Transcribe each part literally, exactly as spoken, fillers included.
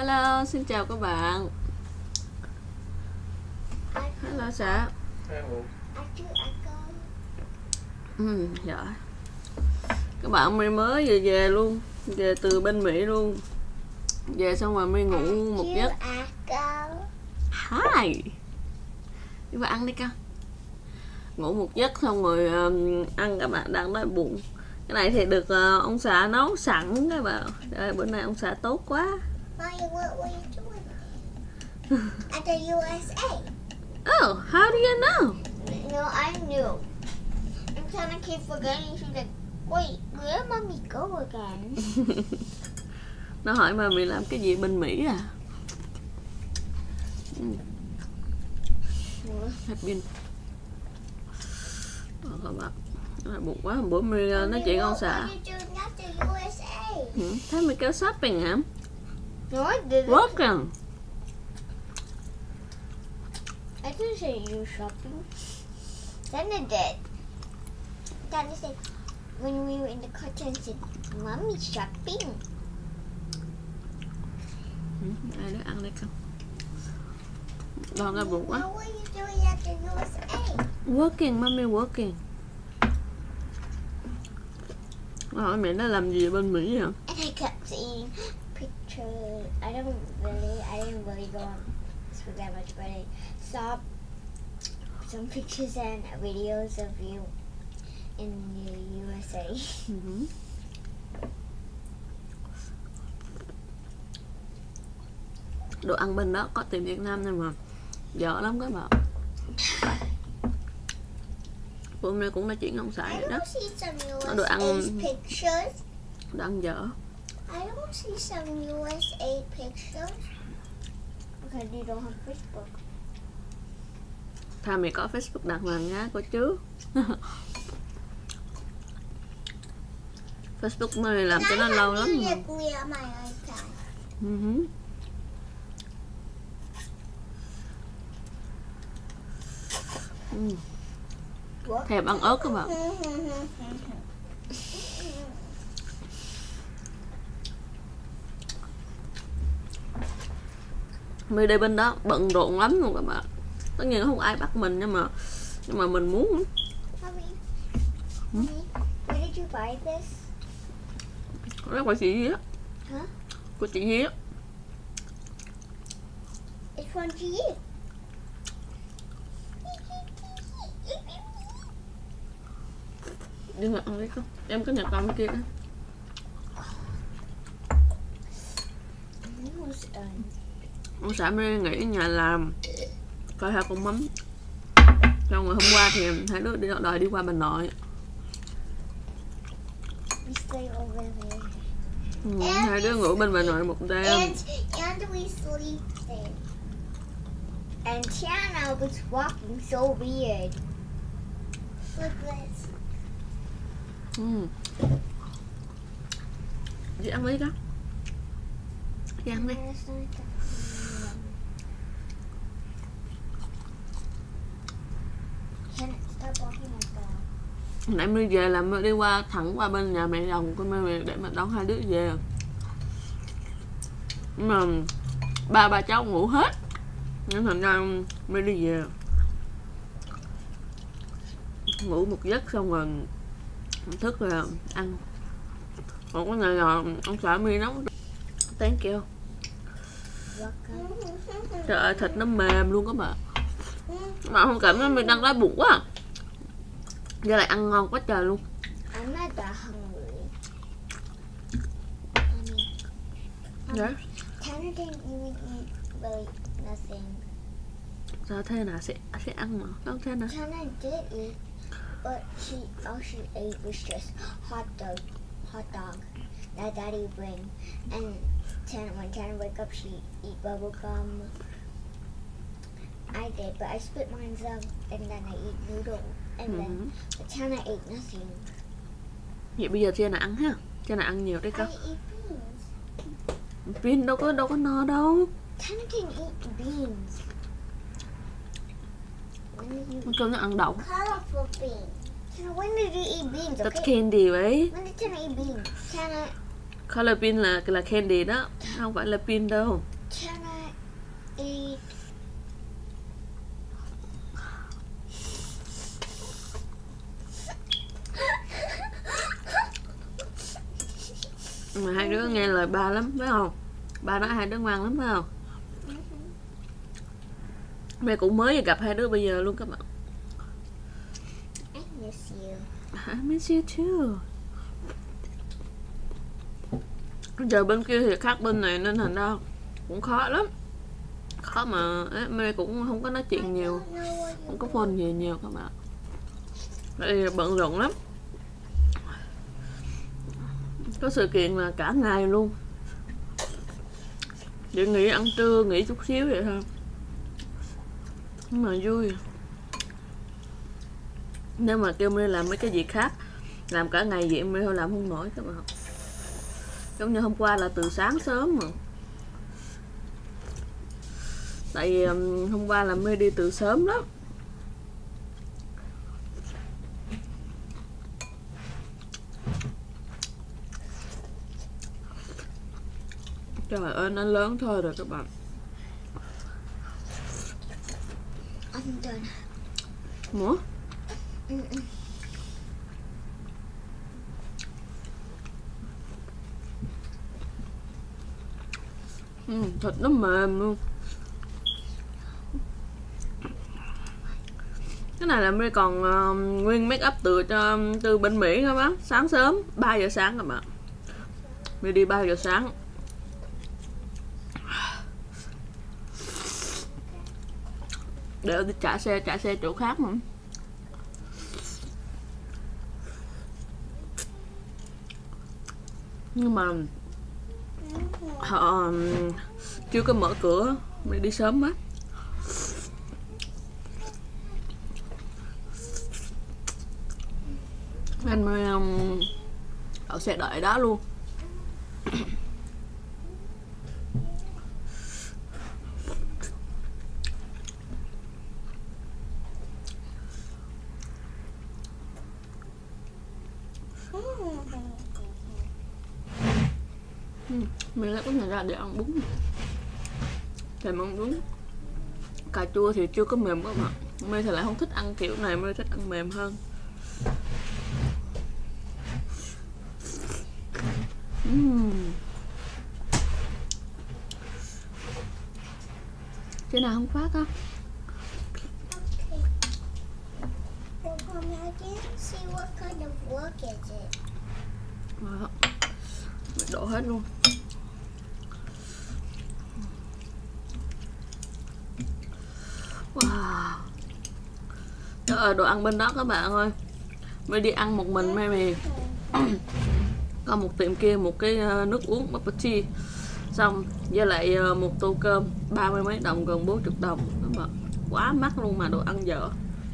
Hello, xin chào các bạn. Hello xã. Ừ, giỏi. Các bạn mới mới về về luôn, về từ bên Mỹ luôn. Về xong rồi mới ngủ một giấc. Hi. Đi vào ăn đi con. Ngủ một giấc xong rồi um, ăn các bạn đang đói bụng. Cái này thì được uh, ông xã nấu sẵn các bạn. Trời, bữa nay ông xã tốt quá. Mommy, what were you doing at the U S A? Oh, how do you know? No, I knew. And Tana keep forgetting. She's like, wait, where mommy go again? Nó hỏi mà mình làm cái gì bên Mỹ à? Hết pin. Ờ, các bạn, nó bụng quá, bữa mình nói chuyện ông xã. Ừ, thấy mình kéo shopping hả? No, I didn't. Working. I didn't say you shopping. Tana did. Tana said, when we were in the car, Tana said, mommy shopping. Ừ, ai đó ăn đây con. Đòn ra bụng quá. What were you doing at the U S A? Working, mommy working. Nó hỏi mẹ nó làm gì bên Mỹ hả? And I kept seeing pictures. I don't really, I didn't really go on Facebook that much, but I saw some pictures and videos of you in the U S A. Uh-huh. Đồ ăn bên đó có tiền Việt Nam nhưng mà dở lắm các bạn. Hôm nay cũng nói chuyện ông xã vậy đó. Đồ ăn đồ ăn dở. I don't see some U S A pictures. Because you don't have Facebook. Tha mày có Facebook đặt hoàng nhá cô chứ. Facebook mày làm cho nó lâu lắm rồi. Uh-huh. Ừ. Thèm ăn ớt các bạn. Mình đi bên đó bận rộn lắm luôn các bạn. Tất nhiên không ai bắt mình nhưng mà nhưng mà mình muốn. Mommy, Mommy, where did you buy this? Đó của chị Hía. Huh? Của chị Hía. It's from you. Nhưng mà ăn đi con. Em có nhặt con bên kia đó. Ông xã mới nghỉ nhà làm coi hai con mắm. Xong rồi hôm qua thì hai đứa đi đòi đi qua Bà Nội. Ừ, hai đứa ngủ bên Bà Nội một đêm. And, and we sleep there. And Tiana was walking so weird. Look this. Ừ. Chị ăn đi đó. Chị ăn đi. Nãy mới về là mới đi qua thẳng qua bên nhà mẹ chồng của mẹ để mà đón hai đứa về. Nhưng mà ba ba cháu ngủ hết nên thành ra mới đi về. Ngủ một giấc xong rồi thức là ăn. Còn cái này là ông xã mi nấu. Thank you. Trời ơi thịt nó mềm luôn các bạn. Mà không cảm thấy mình đang đói bụng quá. Giờ lại ăn ngon quá trời luôn. I'm not that hungry. Đấy. Tana didn't even eat really nothing. Sao thế nào sẽ sẽ ăn mà không thế nào? Tana did eat, but she all she ate was just hot dog, hot dog that Daddy bring. And Tana, when Tana wake up, she eat bubble gum. I did, but I split mine up, and then I eat noodle, and Uh-huh. then but Tana ate nothing. Vậy bây giờ Chen là ăn ha, Chen là ăn nhiều đấy I con. eat beans. Pin đâu có đâu có no đâu. Tana can eat beans. Con cơm nó ăn đậu. Colorful beans. Tana, when did you eat beans? That's Okay. candy vậy. When did Tana eat beans? Tana. Color pin là là candy đó, không phải là pin đâu. Can I eat? Mà hai đứa nghe lời ba lắm phải không? Ba nói hai đứa ngoan lắm phải không? Mẹ cũng mới gặp hai đứa bây giờ luôn các bạn. I miss you. I miss you too. Giờ bên kia thì khác bên này nên thành ra cũng khó lắm. Khó mà mẹ cũng không có nói chuyện nhiều, không có phone gì nhiều các bạn. Đây bận rộn lắm. Có sự kiện là cả ngày luôn. Chỉ nghỉ ăn trưa, nghỉ chút xíu vậy thôi. Nhưng mà vui. Nếu mà kêu mới làm mấy cái gì khác, làm cả ngày vậy mới thôi làm không nổi các bạn. Giống như hôm qua là từ sáng sớm mà. Tại vì um, hôm qua là mới đi từ sớm lắm. Trời ơi nó lớn thôi rồi các bạn. I'm done. More? Mm-mm. Ừ, thịt nó mềm luôn. Cái này là mới còn uh, nguyên make up từ uh, từ bên Mỹ các bác. Sáng sớm ba giờ sáng các bạn. Mới đi ba giờ sáng. Để đi trả xe trả xe chỗ khác mà. Nhưng mà họ chưa có mở cửa, mình đi sớm quá. Anh mới um, họ sẽ đợi đó luôn. Mình lấy cái này ra để ăn bún. Thèm ăn bún. Cà chua thì chưa có mềm các bạn. Mê thì lại không thích ăn kiểu này, Mê thích ăn mềm hơn. uhm. Cái nào không phát á? Okay. Well, Mommy, I can't see what kind of work is it. Đó. Mình đổ hết luôn. Wow. Đó ở đồ ăn bên đó các bạn ơi. Mới đi ăn một mình mẹ mì. Có một tiệm kia một cái nước uống bubble tea. Xong với lại một tô cơm ba mươi mấy đồng, gần bốn mươi đồng. Đó mà. Quá mắc luôn mà đồ ăn dở.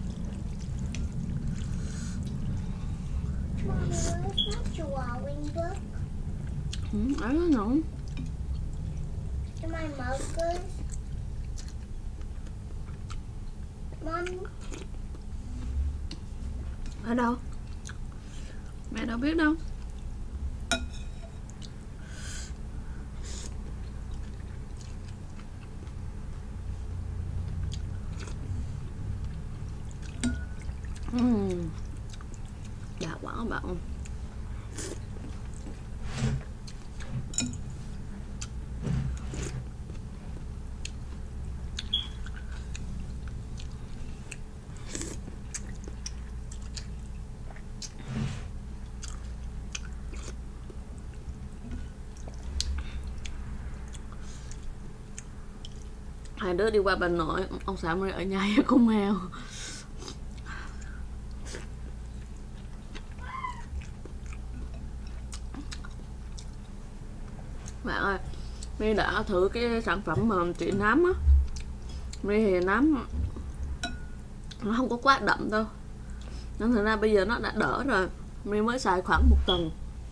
Mommy, where's my drawing book? Ừ, ấy nó nóng. And my markers? Mom, Ở đâu? Mẹ đâu biết đâu. uhm. Đã quá các bạn. Hai đứa đi qua bà nội, ông xã mới ở nhà với con mèo. Bạn ơi, My đã thử cái sản phẩm mà trị nám á. My thì nám nó không có quá đậm đâu, nên thành ra bây giờ nó đã đỡ rồi. My mới xài khoảng một tuần.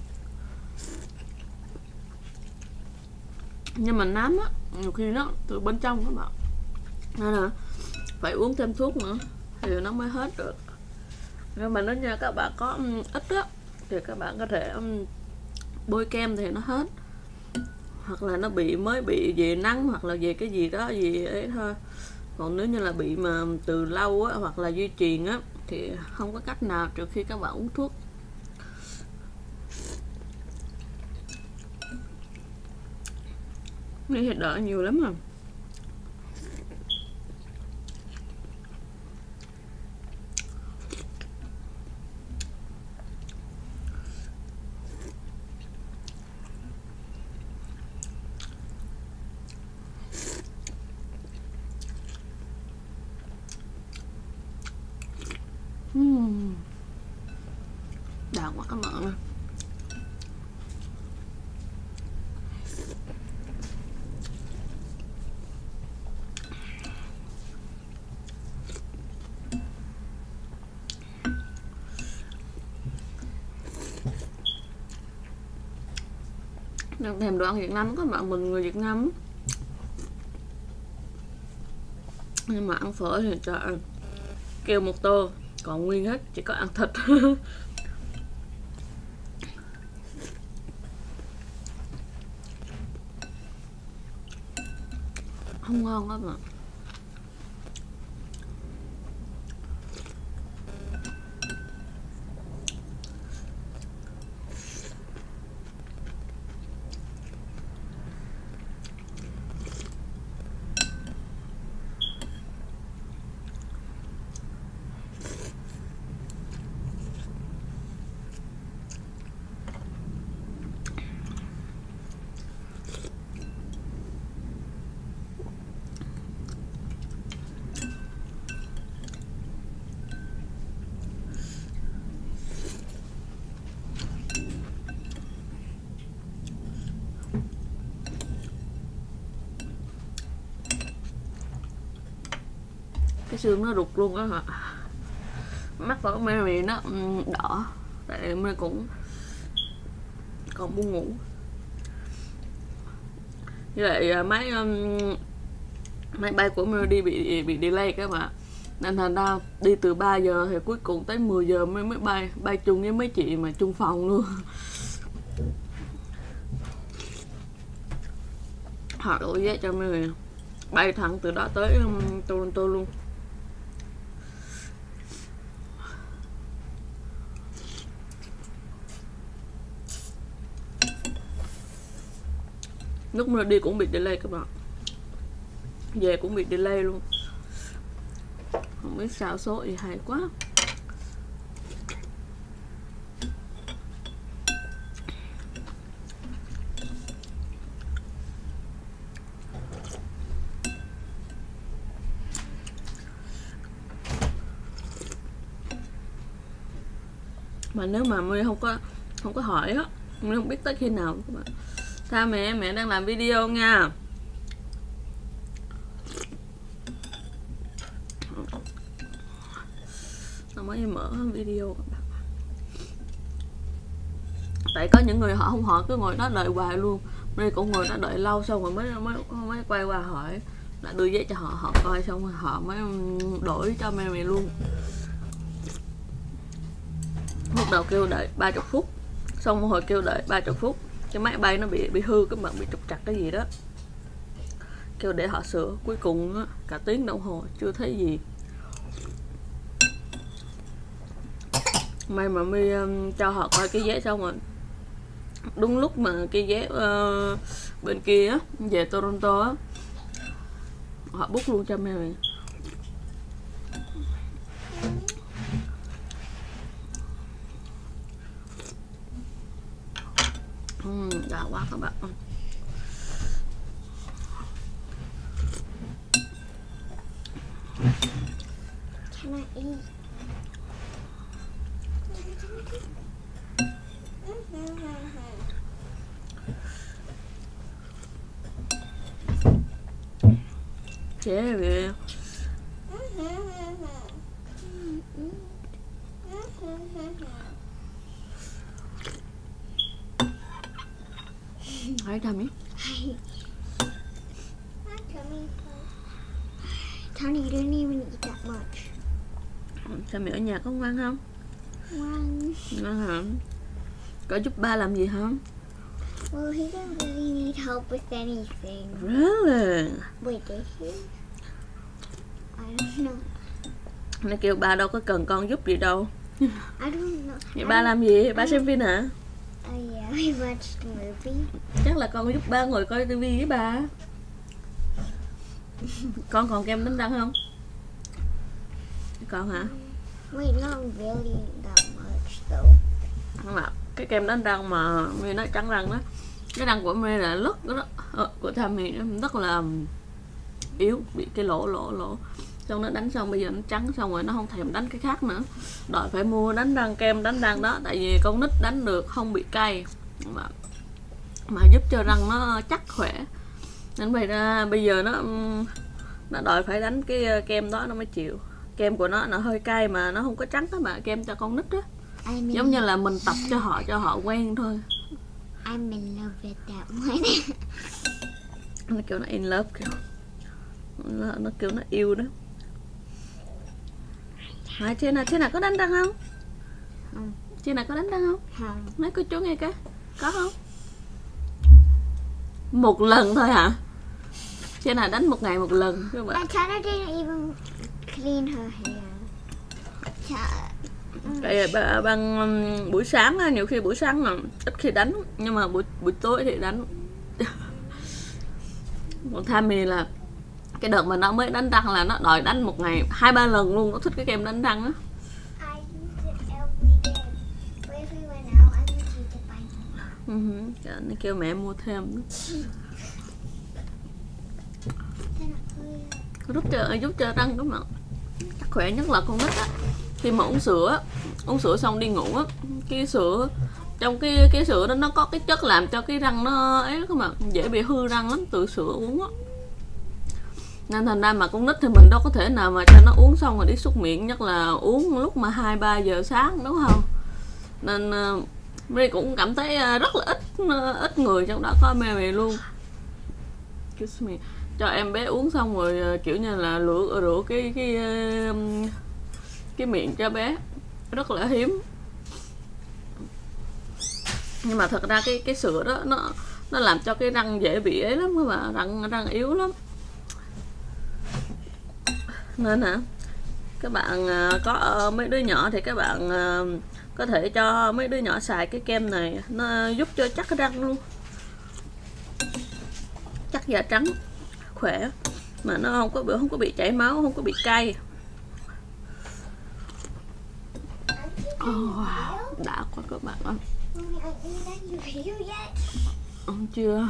Nhưng mà nám á, nhiều khi nó từ bên trong các bạn, nên là phải uống thêm thuốc nữa thì nó mới hết được. Nhưng mà nếu như các bạn có ít á thì các bạn có thể bôi kem thì nó hết, hoặc là nó bị mới bị về nắng hoặc là về cái gì đó gì ấy thôi. Còn nếu như là bị mà từ lâu á, hoặc là di truyền á, thì không có cách nào trừ khi các bạn uống thuốc.នេះthì đỡ nhiều lắm mà. Uhm. Đã quá các bạn ơi. Đang thèm đồ ăn Việt Nam các bạn, mình người Việt Nam nhưng mà ăn phở thì trời ơi, kêu một tô còn nguyên hết, chỉ có ăn thịt. Không ngon các bạn. Cái xương nó rụt luôn á hả. Mắt của Mary nó đỏ, tại Mary cũng còn buồn ngủ. Như vậy máy máy bay của Mary bị bị delay các bạn, nên thành ra đi từ ba giờ thì cuối cùng tới mười giờ mới mới bay bay chung với mấy chị mà chung phòng luôn. Họ đổi vé cho Mary bay thẳng từ đó tới um, Toronto luôn. Lúc mà đi cũng bị delay các bạn, về cũng bị delay luôn, không biết sao số gì hay quá. Mà nếu mà Mary không có không có hỏi á, Mary không biết tới khi nào các bạn. Sao mẹ, mẹ đang làm video nha. Nó mới mở video các bạn. Tại có những người họ không hỏi, cứ ngồi đó đợi hoài luôn. Mary cũng ngồi đó đợi lâu, xong rồi mới mới mới quay qua hỏi, là đưa giấy cho họ, họ coi xong rồi họ mới đổi cho Mary luôn. Lúc đầu kêu đợi ba mươi phút, xong một hồi kêu đợi ba mươi phút, cái máy bay nó bị bị hư các bạn, bị trục trặc cái gì đó, kêu để họ sửa. Cuối cùng á, cả tiếng đồng hồ chưa thấy gì. May mà My um, cho họ coi cái vé xong rồi, đúng lúc mà cái vé uh, bên kia á, về Toronto á, họ book luôn cho Mary. Uhm, đã quá các bạn. Can I eat? Chế về. Hãy tummy. Tony, you don't even eat that much. Sao mẹ ở nhà có ngoan không? Ngoan. Ngoan hả? Có giúp ba làm gì không? Well, he didn't really need help with anything. Really? Wait, did he? I don't know. Nó kêu ba đâu có cần con giúp gì đâu. I don't know. Vậy ba làm gì? Ba xem phim hả? Oh yeah, we watched the movie. Chắc là con giúp ba ngồi coi tivi với ba. Con còn kem đánh răng không? Con hả? Wait, not really that much though. Không ạ. Cái kem đánh răng mà My nói trắng răng đó. Cái răng của My là rất đó, ờ, của Tammy rất là yếu, bị cái lỗ lỗ lỗ. Xong nó đánh xong bây giờ nó trắng xong rồi nó không thèm đánh cái khác nữa. Đòi phải mua đánh răng kem đánh răng đó, tại vì con nít đánh được không bị cay mà, mà giúp cho răng nó chắc khỏe. Nên bây ra bây giờ nó nó đòi phải đánh cái kem đó nó mới chịu. Kem của nó nó hơi cay mà nó không có trắng đó mà, kem cho con nít đó. I mean, Giống như là mình tập cho họ cho họ quen thôi. I'm in love with that one. Nó kêu nó in love kìa. Nó, nó kêu nó yêu đó. Hả, trên nào, trên nào có đánh răng không? Không. Trên nào có đánh răng không? Không. Nói cô chú nghe cái. Có không? Một lần thôi hả? Trên nào đánh một ngày một lần các bạn. And Tana didn't even clean her hair. Tại bằng, bằng buổi sáng á, nhiều khi buổi sáng là ít khi đánh, nhưng mà buổi buổi tối thì đánh. Còn Tammy là cái đợt mà nó mới đánh răng là nó đòi đánh một ngày hai ba lần luôn, nó thích cái kem đánh răng á. I use it every day. But if we went out, I would use it by Uh-huh. Nó kêu mẹ mua thêm đó. Giúp cho giúp cho răng đúng không? Chắc khỏe nhất là con nít á. Khi mà uống sữa, uống sữa xong đi ngủ á, cái sữa trong cái cái sữa đó nó có cái chất làm cho cái răng nó ấy mà dễ bị hư răng lắm từ sữa uống á. Nên thành ra mà con nít thì mình đâu có thể nào mà cho nó uống xong rồi đi súc miệng, nhất là uống lúc mà hai ba giờ sáng đúng không? Nên uh, My cũng cảm thấy uh, rất là ít uh, ít người trong đó có Mary luôn. Excuse me. Cho em bé uống xong rồi uh, kiểu như là rửa rửa cái cái uh, cái miệng cho bé, rất là hiếm. Nhưng mà thật ra cái cái sữa đó nó nó làm cho cái răng dễ bị ấy lắm các bạn, răng răng yếu lắm. Nên hả, các bạn uh, có uh, mấy đứa nhỏ thì các bạn uh, có thể cho mấy đứa nhỏ xài cái kem này, nó giúp cho chắc cái răng luôn, chắc da trắng, khỏe mà nó không có bị không có bị chảy máu, không có bị cay. Oh, wow, đã quá các bạn ơi. Không chưa.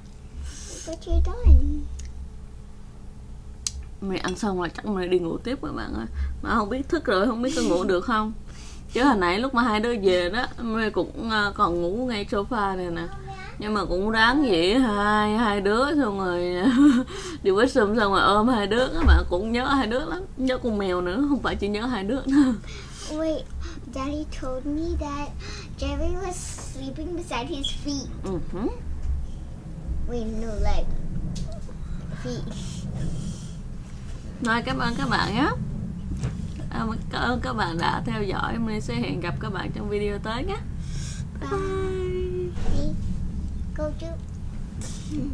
Mày ăn xong rồi chắc mày đi ngủ tiếp các bạn ơi. Mà không biết thức rồi không biết có ngủ được không. Chứ hồi nãy lúc mà hai đứa về đó, mày cũng còn ngủ ngay sofa này nè. Nhưng mà cũng ráng vậy, hai hai đứa xong rồi đi với sum xong rồi ôm hai đứa, các bạn cũng nhớ hai đứa lắm, nhớ con mèo nữa, không phải chỉ nhớ hai đứa nữa. Wait, Daddy told me that Jerry was sleeping beside his feet. Uh-huh. Wait, no, like feet. Rồi, cảm ơn các bạn nhé. À, cảm ơn các bạn đã theo dõi. Mình sẽ hẹn gặp các bạn trong video tới nhé. Bye bye. Bye. Go to.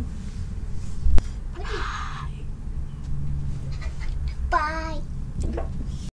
Bye.